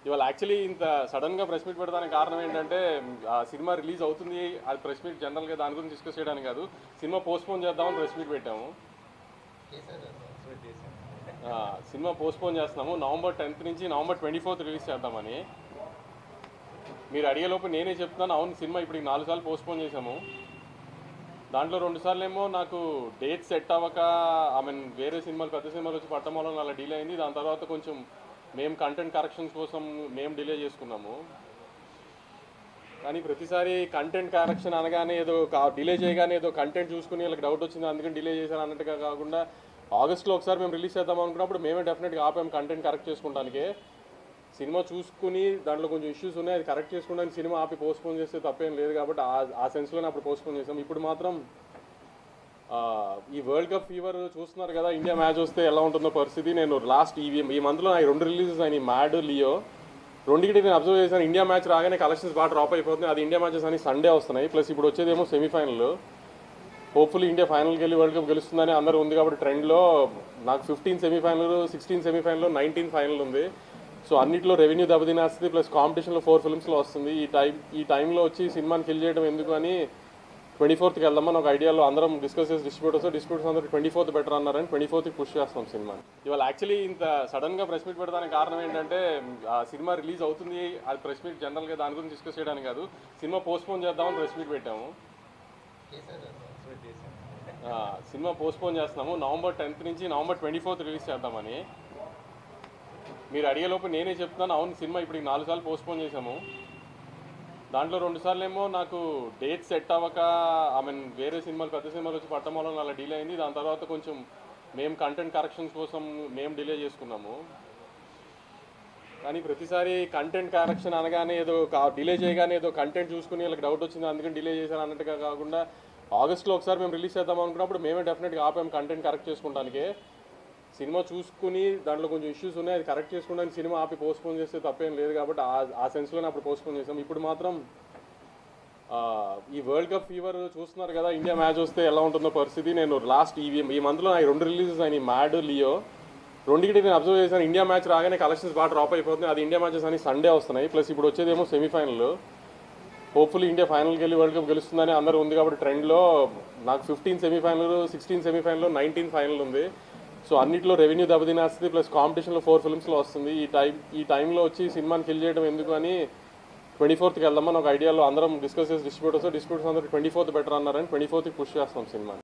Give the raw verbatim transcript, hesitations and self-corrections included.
ఇవాళ యాక్చువల్లీ ఇంత సడన్గా ప్రెస్ మీట్ పెడతానికి కారణం ఏంటంటే ఆ సినిమా రిలీజ్ అవుతుంది. అది ప్రెస్ మీట్ జనరల్గా దాని గురించి డిస్కస్ చేయడానికి కాదు, సినిమా పోస్ట్పోన్ చేద్దామని ప్రెస్ మీట్ పెట్టాము. సినిమా పోస్ట్పోన్ చేస్తున్నాము. నవంబర్ టెన్త్ నుంచి నవంబర్ ట్వంటీ ఫోర్త్ రిలీజ్ చేద్దామని. మీరు అడిగేలోపు నేనే చెప్తున్నాను, అవును సినిమా ఇప్పుడు నాలుగు సార్లు పోస్ట్పోన్ చేసాము. దాంట్లో రెండు సార్లు ఏమో నాకు డేట్ సెట్ అవ్వక ఐ మీన్ వేరే సినిమాలు పెద్ద సినిమాలు వచ్చి పట్టడం వల్ల అలా డిలే అయింది. దాని తర్వాత కొంచెం మేము కంటెంట్ కరెక్షన్స్ కోసం మేము డిలే చేసుకున్నాము. కానీ ప్రతిసారి కంటెంట్ కరెక్షన్ అనగానే ఏదో డిలే చేయగానే ఏదో కంటెంట్ చూసుకుని వీళ్ళకి డౌట్ వచ్చింది అందుకని డిలే చేశారు అన్నట్టుగా కాకుండా, ఆగస్ట్లో ఒకసారి మేము రిలీజ్ చేద్దాం అనుకున్నప్పుడు మేమే డెఫినెట్గా ఆపాము కంటెంట్ కరెక్ట్ చేసుకుంటానికి. సినిమా చూసుకుని దాంట్లో కొంచెం ఇష్యూస్ ఉన్నాయి, అది కరెక్ట్ చేసుకోవడానికి సినిమా ఆపి పోస్ట్పోన్ చేస్తే తప్పేం లేదు కాబట్టి ఆ సెన్స్లోనే అప్పుడు పోస్ట్పోన్ చేసాం. ఇప్పుడు మాత్రం ఈ వరల్డ్ కప్ ఫీవర్ చూస్తున్నారు కదా, ఇండియా మ్యాచ్ వస్తే ఎలా ఉంటుందో పరిస్థితి. నేను లాస్ట్ ఈ ఈ మంత్లో నాకు రెండు రిలీజెస్ అయినాయి, మ్యాడ్, లియో. రెండింటి నేను అబ్జర్వ్ చేశాను, ఇండియా మ్యాచ్ రాగానే కలెక్షన్స్ బాగా డ్రాప్ అయిపోతుంది. అది ఇండియా మ్యాచెస్ అని సండే వస్తున్నాయి. ప్లస్ ఇప్పుడు వచ్చేదేమో సెమీఫైనల్. హోప్ఫుల్లీ ఇండియా ఫైనల్కి వెళ్ళి వరల్డ్ కప్ గెలుస్తుందని అందరూ ఉంది కాబట్టి ట్రెండ్లో నాకు fifteen semifinal, sixteen semifinal, nineteen final ఉంది. సో అన్నింటిలో రెవెన్యూ దెబ్బతినేస్తుంది. ప్లస్ కాంపిటీషన్లో ఫోర్ ఫిల్మ్స్లో వస్తుంది. ఈ టైం ఈ టైంలో వచ్చి సినిమాని ఫిల్ చేయడం ఎందుకు అని ట్వంటీ ఫోర్త్కి వెళ్దామని ఒక ఐడియాలో అందరం డిస్కస్ చేసి డిస్ట్రిబ్యూటర్స్ డిస్ట్రిబ్యూటర్స్ అందరూ ట్వంటీ ఫోర్త్ బెటర్ అన్నారని ట్వంటీ ఫోర్త్కి పుష్ చేస్తాం సినిమా. ఇవాళ యాక్చువల్లీ ఇంత సడన్గా ప్రెస్ మీట్ పెడతానికి కారణం ఏంటంటే ఆ సినిమా రిలీజ్ అవుతుంది. అది ప్రెస్ మీట్ జనరల్గా దాని గురించి డిస్కస్ చేయడానికి కాదు, సినిమా పోస్ట్పోన్ చేద్దామని ప్రెస్ మీట్ పెట్టాము. సినిమా పోస్ట్పోన్ చేస్తున్నాము. నవంబర్ టెన్త్ నుంచి నవంబర్ ట్వంటీ ఫోర్త్ రిలీజ్ చేద్దామని. మీరు అడిగేలోపు నేనే చెప్తున్నాను, అవును సినిమా ఇప్పుడు నాలుగు సార్లు పోస్ట్పోన్ చేసాము. దాంట్లో రెండు సార్లు ఏమో నాకు డేట్ సెట్ అవ్వక ఐ మీన్ వేరే సినిమాలు పెద్ద సినిమాలు వచ్చి పట్టడం వల్ల అలా డిలే అయింది. దాని తర్వాత కొంచెం మేము కంటెంట్ కరెక్షన్స్ కోసం మేము డిలే చేసుకున్నాము. కానీ ప్రతిసారి కంటెంట్ కరెక్షన్ అనగానే ఏదో డిలే చేయగానే ఏదో కంటెంట్ చూసుకుని వీళ్ళకి డౌట్ వచ్చింది అందుకని డిలే చేశారు అన్నట్టుగా కాకుండా, ఆగస్ట్లో ఒకసారి మేము రిలీజ్ చేద్దాం అనుకున్నప్పుడు మేమే డెఫినెట్గా ఆపాము కంటెంట్ కరెక్ట్ చేసుకుంటానికి. సినిమా చూసుకుని దాంట్లో కొంచెం ఇష్యూస్ ఉన్నాయి, అది కరెక్ట్ చేసుకోవడానికి సినిమా ఆపి పోస్ట్పోన్ చేస్తే తప్పేం లేదు కాబట్టి ఆ సెన్స్లోనే అప్పుడు పోస్ట్పోన్ చేసాం. ఇప్పుడు మాత్రం ఈ వరల్డ్ కప్ ఫీవర్ చూస్తున్నారు కదా, ఇండియా మ్యాచ్ వస్తే ఎలా ఉంటుందో పరిస్థితి. నేను లాస్ట్ ఈ ఈ మంత్లో నాకు రెండు రిలీజెస్ అయినాయి, మ్యాడ్, లియో. రెండింటి నేను అబ్జర్వ్ చేశాను, ఇండియా మ్యాచ్ రాగానే కలెక్షన్స్ బాగా డ్రాప్ అయిపోతుంది. అది ఇండియా మ్యాచెస్ అని సండే వస్తున్నాయి. ప్లస్ ఇప్పుడు వచ్చేదేమో సెమీఫైనల్. హోప్ఫుల్లీ ఇండియా ఫైనల్కి వెళ్ళి వరల్డ్ కప్ గెలుస్తుందని అందరూ ఉంది కాబట్టి ట్రెండ్లో నాకు fifteen semifinal, sixteen semifinal, nineteen final ఉంది. సో అన్నింటిలో రెవెన్యూ దెబ్బతినేస్తుంది. ప్లస్ కాంపిటీషన్లో ఫోర్ ఫిల్మ్స్లో వస్తుంది. ఈ టైం ఈ టైంలో వచ్చి సినిమాని ఫిల్ చేయడం ఎందుకు అని ట్వంటీ ఫోర్త్కి వెళ్దామని ఒక ఐడియాలో అందరం డిస్కస్ చేసి డిస్ట్రిబ్యూటర్స్ డిస్ట్రిబ్యూటర్స్ అందరూ ట్వంటీ ఫోర్త్ బెటర్ అన్నారని ట్వంటీ ఫోర్త్కి పుష్ చేస్తాం సినిమా.